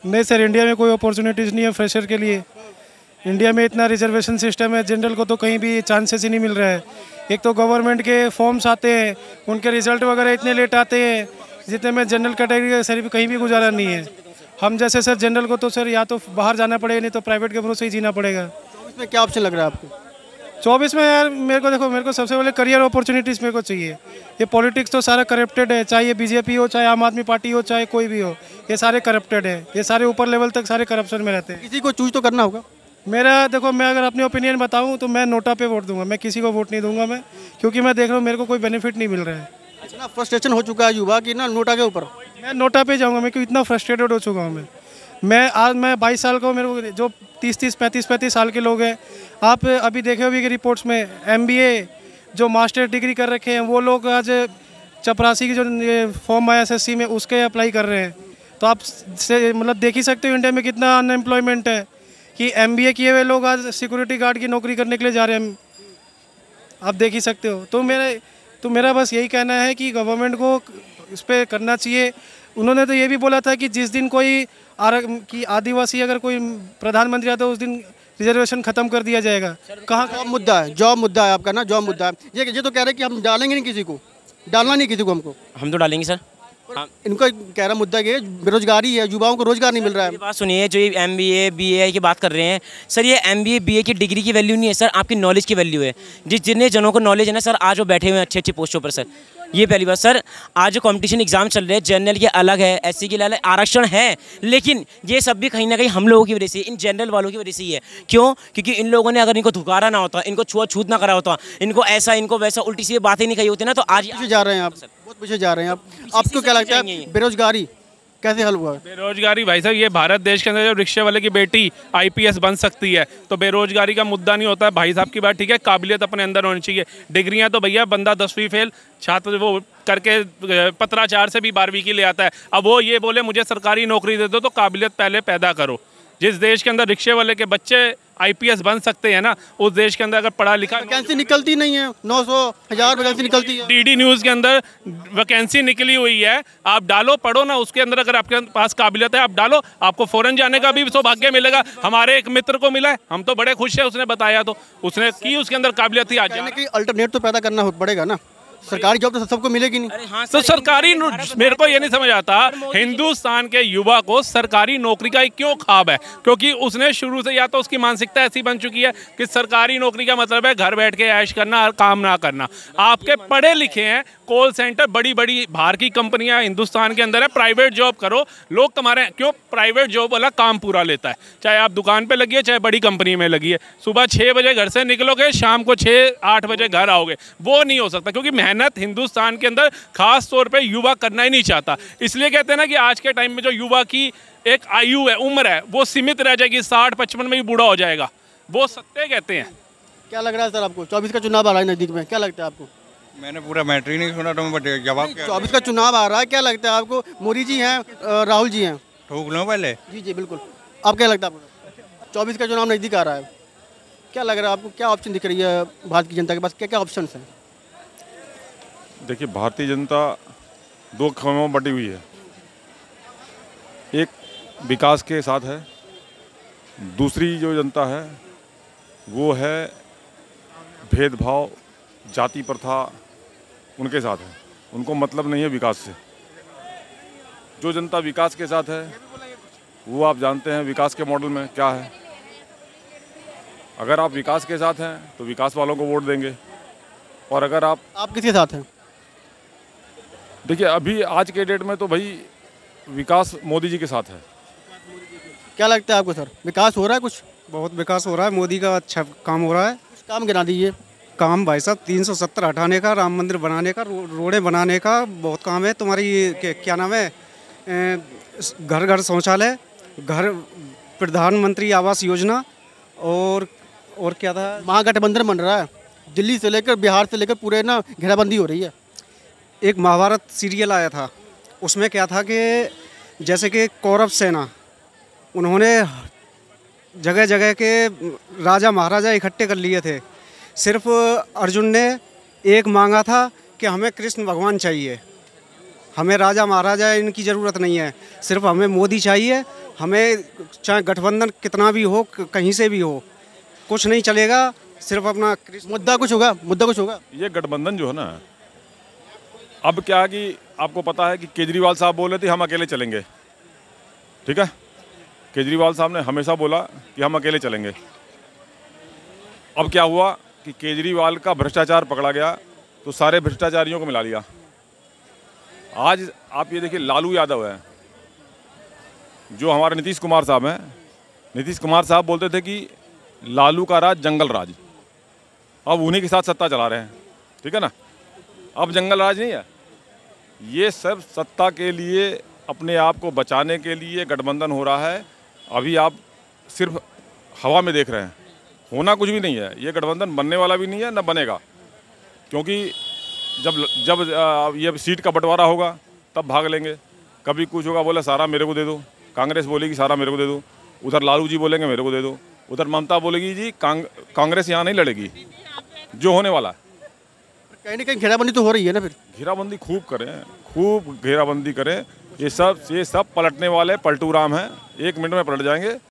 नहीं sir, India में कोई अपॉर्चुनिटीज़ नहीं है फ्रेशर के लिए। इंडिया में इतना रिजर्वेशन सिस्टम है, जनरल को तो कहीं भी चांसेस ही नहीं मिल रहा है। एक तो गवर्नमेंट के फॉर्म्स आते हैं, उनके रिजल्ट वगैरह इतने लेट आते हैं, जितने में जनरल कैटेगरी का सर कहीं भी गुजारा नहीं है। हम जैसे सर जनरल को तो सर या तो बाहर जाना पड़ेगा, नहीं तो प्राइवेट के भरोसे ही जीना पड़ेगा। 24 में क्या ऑप्शन लग रहा है आपको? 24 में यार मेरे को देखो, मेरे को सबसे पहले करियर अपॉर्चुनिटीज़ मेरे को चाहिए। ये पॉलिटिक्स तो सारा करप्टेड है, चाहे ये बीजेपी हो, चाहे आम आदमी पार्टी हो, चाहे कोई भी हो, ये सारे करप्टेड है। ये सारे ऊपर लेवल तक सारे करप्शन में रहते हैं। किसी को चूज तो करना होगा। मेरा देखो, मैं अगर अपनी ओपिनियन बताऊं तो मैं नोटा पे वोट दूंगा। मैं किसी को वोट नहीं दूंगा मैं, क्योंकि मैं देख रहा हूँ मेरे को कोई बेनिफिट नहीं मिल रहा है। इतना फ्रस्ट्रेशन हो चुका है युवा की ना नोटा के ऊपर। मैं नोटा पे जाऊँगा, मैं क्यों इतना फ्रस्ट्रेटेड हो चुका हूँ। मैं 22 साल का हूँ, मेरे को जो 30 35 साल के लोग हैं, आप अभी देखे होंगे कि रिपोर्ट्स में MBA जो मास्टर डिग्री कर रखे हैं, वो लोग आज चपरासी की जो ये फॉर्म आया SSC में उसके अप्लाई कर रहे हैं। तो आप से मतलब देख ही सकते हो इंडिया में कितना अनएम्प्लॉयमेंट है कि MBA किए हुए लोग आज सिक्योरिटी गार्ड की नौकरी करने के लिए जा रहे हैं। आप देख ही सकते हो। तो मेरा बस यही कहना है कि गवर्नमेंट को इस पर करना चाहिए। उन्होंने तो ये भी बोला था कि जिस दिन कोई आदिवासी अगर कोई प्रधानमंत्री आता है उस दिन रिजर्वेशन खत्म कर दिया जाएगा। कहाँ जॉब मुद्दा है, जॉब मुद्दा है आपका ना, जॉब मुद्दा है। ये तो कह रहे हैं कि हम डालेंगे नहीं किसी को, डालना नहीं किसी को हमको। हम तो डालेंगे सर। हाँ। इनका कह रहा मुद्दा ये बेरोजगारी है, युवाओं को रोजगार नहीं मिल रहा है। बात सुनिए, जो ये MBA BA की बात कर रहे हैं सर, ये MBA BA की डिग्री की वैल्यू नहीं है सर, आपकी नॉलेज की वैल्यू है। जितने जनों को नॉलेज है ना सर, आज वो बैठे हुए हैं अच्छी अच्छी पोस्टों पर सर। ये पहली बात सर। आज जो कंपटीशन एग्जाम चल रहे हैं, जनरल के अलग है, SC के अलग आरक्षण है, लेकिन ये सब भी कहीं ना कहीं हम लोगों की वजह से, इन जनरल वालों की वजह से ही है। क्यों? क्योंकि इन लोगों ने अगर इनको धुकारा ना होता, इनको छुआ-छूत ना करा होता, इनको ऐसा इनको वैसा उल्टी सीधी बातें नहीं कही होती ना, तो आज पीछे जा रहे हैं आप, बहुत पीछे जा रहे हैं आप। आपको क्या लगता है बेरोजगारी कैसे हल हुआ? बेरोजगारी भाई साहब, ये भारत देश के अंदर जब रिक्शे वाले की बेटी IPS बन सकती है तो बेरोजगारी का मुद्दा नहीं होता है। भाई साहब की बात ठीक है, काबिलियत अपने अंदर होनी चाहिए। डिग्रियां तो भैया बंदा 10वीं फेल छात्र वो करके पत्राचार से भी 12वीं की ले आता है। अब वो ये बोले मुझे सरकारी नौकरी दे दो, तो काबिलियत पहले पैदा करो। जिस देश के अंदर रिक्शे वाले के बच्चे IPS बन सकते हैं ना, उस देश के अंदर अगर पढ़ा लिखा वैकेंसी निकलती नहीं है, 900 1000 वैकेंसी निकलती है। DD न्यूज़ के अंदर वैकेंसी निकली हुई है, आप डालो, पढ़ो ना, उसके अंदर अगर आपके पास काबिलियत है आप डालो, आपको फॉरेन जाने का भी सौभाग्य मिलेगा। हमारे एक मित्र को मिला है, हम तो बड़े खुश है, उसने बताया तो उसने की, उसके अंदर काबिलियत थी। आज अल्टरनेट तो पैदा करना पड़ेगा ना, सरकारी जॉब तो सबको मिलेगी नहीं। हाँ तो सरकारी मेरे को ये नहीं समझ आता हिंदुस्तान के युवा को सरकारी नौकरी का क्यों ख्वाब है, क्योंकि उसने शुरू से या तो उसकी मानसिकता ऐसी बन चुकी है कि सरकारी नौकरी का मतलब है घर बैठ के ऐश करना, काम ना करना। आपके पढ़े लिखे हैं, कॉल सेंटर, बड़ी बड़ी बाहर की कंपनियां हिंदुस्तान के अंदर है, प्राइवेट जॉब करो, लोग तुम्हारे क्यों प्राइवेट जॉब वाला काम पूरा लेता है। चाहे आप दुकान पे लगी है, चाहे बड़ी कंपनी में लगी है, सुबह 6 बजे घर से निकलोगे, शाम को 6-8 बजे घर आओगे, वो नहीं हो सकता। क्योंकि मेहनत हिंदुस्तान के अंदर खास तौर पे युवा करना ही नहीं चाहता। इसलिए कहते हैं ना कि आज के टाइम में जो युवा की एक आयु है, उम्र है, वो सीमित रह जाएगी, 60-55 में ही बूढ़ा हो जाएगा, वो सत्य कहते हैं। क्या लग रहा है सर आपको? 24 का चुनाव आ रहा है नजदीक में, क्या लगता है आपको? मैंने पूरा मैटर ही नहीं सुना, तो मैं जवाब 24 का चुनाव आ रहा है, क्या लगता है आपको? मोदी जी हैं, राहुल जी हैं, ठोक लो पहले। जी बिल्कुल। आप क्या लगता है आपको? 24 का चुनाव नजदीक आ रहा है, क्या लग रहा है आपको? क्या ऑप्शन दिख रही है भारत की जनता के पास, क्या क्या ऑप्शन हैं? देखिए, भारतीय जनता 2 खानों में बटी हुई है। एक विकास के साथ है, दूसरी जो जनता है वो है भेदभाव, जाति प्रथा, उनके साथ है। उनको मतलब नहीं है विकास से। जो जनता विकास के साथ है वो आप जानते हैं विकास के मॉडल में क्या है। अगर आप विकास के साथ हैं तो विकास वालों को वोट देंगे, और अगर आप किसके साथ हैं? देखिए, अभी आज के डेट में तो भाई विकास मोदी जी के साथ है। क्या लगता है आपको सर, विकास हो रहा है? कुछ बहुत विकास हो रहा है, मोदी का अच्छा काम हो रहा है। कुछ काम गिना दीजिए। काम भाई साहब 370 हटाने का, राम मंदिर बनाने का, रोडें बनाने का बहुत काम है। तुम्हारी क्या नाम है, घर घर शौचालय, घर प्रधानमंत्री आवास योजना, और क्या था, महागठबंधन बन रहा है, दिल्ली से लेकर बिहार से लेकर पूरे ना घेराबंदी हो रही है। एक महाभारत सीरियल आया था, उसमें क्या था कि जैसे कि कौरव सेना, उन्होंने जगह जगह के राजा महाराजा इकट्ठे कर लिए थे। सिर्फ अर्जुन ने एक मांगा था कि हमें कृष्ण भगवान चाहिए, हमें राजा महाराजा इनकी ज़रूरत नहीं है, सिर्फ हमें मोदी चाहिए। हमें चाहे गठबंधन कितना भी हो, कहीं से भी हो, कुछ नहीं चलेगा, सिर्फ अपना मुद्दा कुछ होगा, मुद्दा कुछ होगा। ये गठबंधन जो है ना, अब क्या है कि आपको पता है कि केजरीवाल साहब बोल रहे थे हम अकेले चलेंगे, ठीक है। केजरीवाल साहब ने हमेशा बोला कि हम अकेले चलेंगे। अब क्या हुआ कि केजरीवाल का भ्रष्टाचार पकड़ा गया तो सारे भ्रष्टाचारियों को मिला लिया। आज आप ये देखिए, लालू यादव है, जो हमारे नीतीश कुमार साहब हैं। नीतीश कुमार साहब बोलते थे कि लालू का राज जंगल राज, अब उन्हीं के साथ सत्ता चला रहे हैं, ठीक है ना। अब जंगल राज नहीं है, ये सब सत्ता के लिए, अपने आप को बचाने के लिए गठबंधन हो रहा है। अभी आप सिर्फ हवा में देख रहे हैं, होना कुछ भी नहीं है। ये गठबंधन बनने वाला भी नहीं है, न बनेगा, क्योंकि जब ये सीट का बंटवारा होगा तब भाग लेंगे। कभी कुछ होगा, बोले सारा मेरे को दे दो, कांग्रेस बोलेगी सारा मेरे को दे दो, उधर लालू जी बोलेंगे मेरे को दे दो, उधर ममता बोलेगी जी कांग्रेस यहाँ नहीं लड़ेगी, जो होने वाला है। कहीं ना कहीं घेराबंदी तो हो रही है ना, फिर घेराबंदी खूब करें, खूब घेराबंदी करें। ये सब पलटने वाले पलटू राम हैं, 1 मिनट में पलट जाएंगे।